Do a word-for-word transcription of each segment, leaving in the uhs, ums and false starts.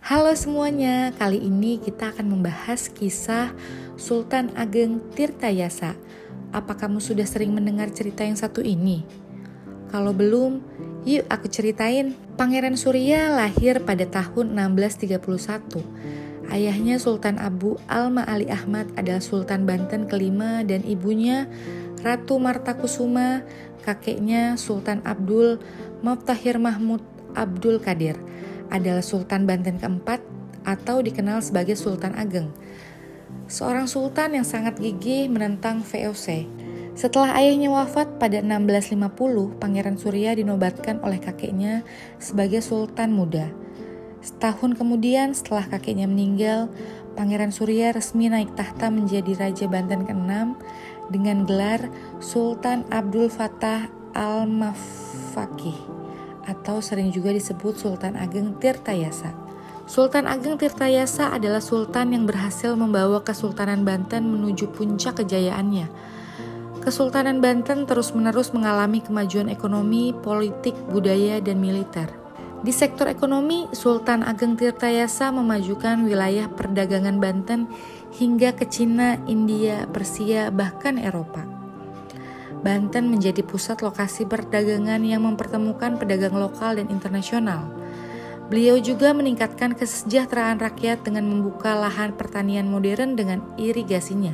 Halo semuanya, kali ini kita akan membahas kisah Sultan Ageng Tirtayasa. Apa kamu sudah sering mendengar cerita yang satu ini? Kalau belum, yuk aku ceritain. Pangeran Surya lahir pada tahun enam belas tiga puluh satu. Ayahnya Sultan Abu Al-Ma'ali Ahmad adalah Sultan Banten kelima dan ibunya Ratu Martakusuma, kakeknya Sultan Abdul Muftahir Mahmud Abdul Qadir adalah Sultan Banten keempat atau dikenal sebagai Sultan Ageng. Seorang sultan yang sangat gigih menentang V O C. Setelah ayahnya wafat pada enam belas lima puluh, Pangeran Surya dinobatkan oleh kakeknya sebagai sultan muda. Setahun kemudian setelah kakeknya meninggal, Pangeran Surya resmi naik tahta menjadi Raja Banten keenam dengan gelar Sultan Abdul Fattah Al-Mafaqih atau sering juga disebut Sultan Ageng Tirtayasa. Sultan Ageng Tirtayasa adalah sultan yang berhasil membawa Kesultanan Banten menuju puncak kejayaannya. Kesultanan Banten terus-menerus mengalami kemajuan ekonomi, politik, budaya, dan militer. Di sektor ekonomi, Sultan Ageng Tirtayasa memajukan wilayah perdagangan Banten hingga ke Cina, India, Persia, bahkan Eropa. Banten menjadi pusat lokasi perdagangan yang mempertemukan pedagang lokal dan internasional. Beliau juga meningkatkan kesejahteraan rakyat dengan membuka lahan pertanian modern dengan irigasinya.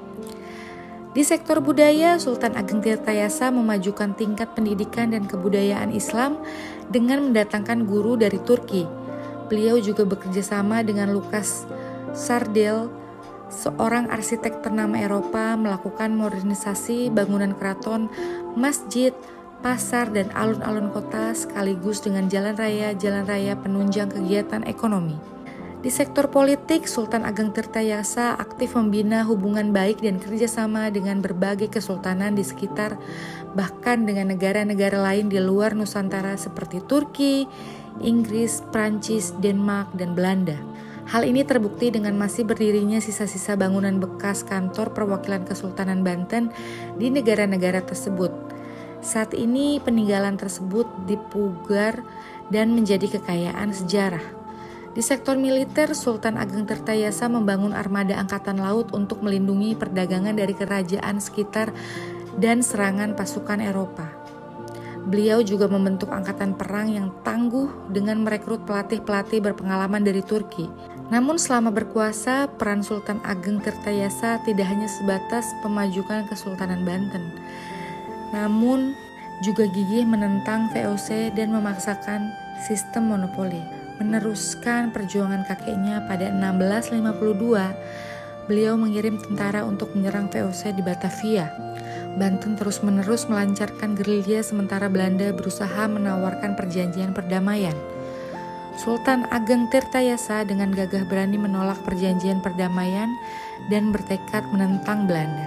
Di sektor budaya, Sultan Ageng Tirtayasa memajukan tingkat pendidikan dan kebudayaan Islam dengan mendatangkan guru dari Turki. Beliau juga bekerja sama dengan Lucas Sardel, seorang arsitek ternama Eropa, melakukan modernisasi bangunan keraton, masjid, pasar, dan alun-alun kota sekaligus dengan jalan raya-jalan raya penunjang kegiatan ekonomi. Di sektor politik, Sultan Ageng Tirtayasa aktif membina hubungan baik dan kerjasama dengan berbagai kesultanan di sekitar, bahkan dengan negara-negara lain di luar Nusantara seperti Turki, Inggris, Prancis, Denmark, dan Belanda. Hal ini terbukti dengan masih berdirinya sisa-sisa bangunan bekas kantor perwakilan Kesultanan Banten di negara-negara tersebut. Saat ini peninggalan tersebut dipugar dan menjadi kekayaan sejarah. Di sektor militer, Sultan Ageng Tirtayasa membangun armada angkatan laut untuk melindungi perdagangan dari kerajaan sekitar dan serangan pasukan Eropa. Beliau juga membentuk angkatan perang yang tangguh dengan merekrut pelatih-pelatih berpengalaman dari Turki. Namun selama berkuasa, peran Sultan Ageng Tirtayasa tidak hanya sebatas pemajukan Kesultanan Banten, namun juga gigih menentang V O C dan memaksakan sistem monopoli. Meneruskan perjuangan kakeknya pada enam belas lima puluh dua, beliau mengirim tentara untuk menyerang V O C di Batavia. Banten terus-menerus melancarkan gerilya sementara Belanda berusaha menawarkan perjanjian perdamaian. Sultan Ageng Tirtayasa dengan gagah berani menolak perjanjian perdamaian dan bertekad menentang Belanda.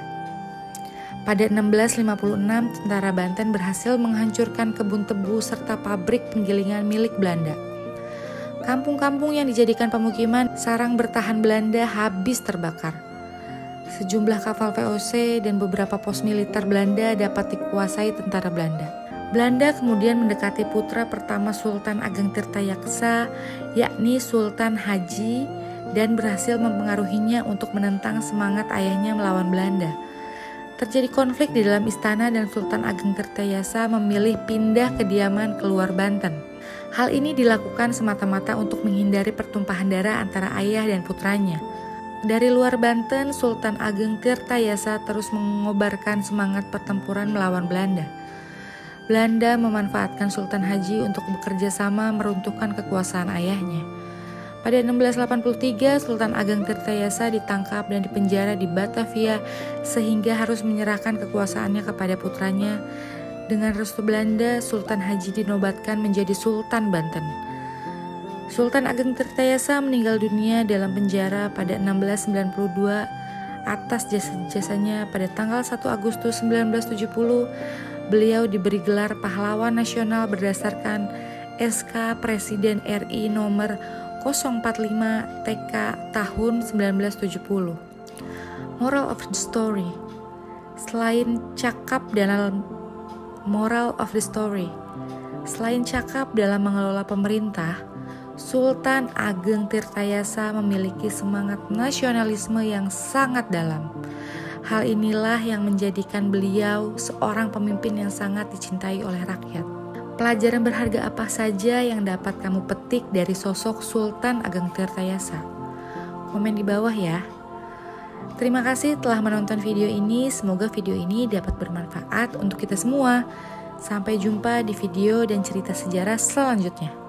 Pada enam belas lima puluh enam, tentara Banten berhasil menghancurkan kebun tebu serta pabrik penggilingan milik Belanda. Kampung-kampung yang dijadikan pemukiman sarang bertahan Belanda habis terbakar. Sejumlah kapal V O C dan beberapa pos militer Belanda dapat dikuasai tentara Belanda. Belanda kemudian mendekati putra pertama Sultan Ageng Tirtayasa, yakni Sultan Haji, dan berhasil mempengaruhinya untuk menentang semangat ayahnya melawan Belanda. Terjadi konflik di dalam istana dan Sultan Ageng Tirtayasa memilih pindah kediaman keluar Banten. Hal ini dilakukan semata-mata untuk menghindari pertumpahan darah antara ayah dan putranya. Dari luar Banten, Sultan Ageng Tirtayasa terus mengobarkan semangat pertempuran melawan Belanda. Belanda memanfaatkan Sultan Haji untuk bekerja sama meruntuhkan kekuasaan ayahnya. Pada enam belas delapan puluh tiga, Sultan Ageng Tirtayasa ditangkap dan dipenjara di Batavia sehingga harus menyerahkan kekuasaannya kepada putranya. Dengan restu Belanda, Sultan Haji dinobatkan menjadi Sultan Banten. Sultan Ageng Tirtayasa meninggal dunia dalam penjara pada enam belas sembilan puluh dua atas jasa-jasanya. Pada tanggal satu Agustus sembilan belas tujuh puluh, beliau diberi gelar pahlawan nasional berdasarkan S K Presiden R I nomor nol empat puluh lima T K tahun sembilan belas tujuh puluh. Moral of the story. Selain cakap dalam Moral of the story. Selain cakap dalam mengelola pemerintah, Sultan Ageng Tirtayasa memiliki semangat nasionalisme yang sangat dalam. Hal inilah yang menjadikan beliau seorang pemimpin yang sangat dicintai oleh rakyat. Pelajaran berharga apa saja yang dapat kamu petik dari sosok Sultan Ageng Tirtayasa? Komen di bawah ya. Terima kasih telah menonton video ini. Semoga video ini dapat bermanfaat untuk kita semua. Sampai jumpa di video dan cerita sejarah selanjutnya.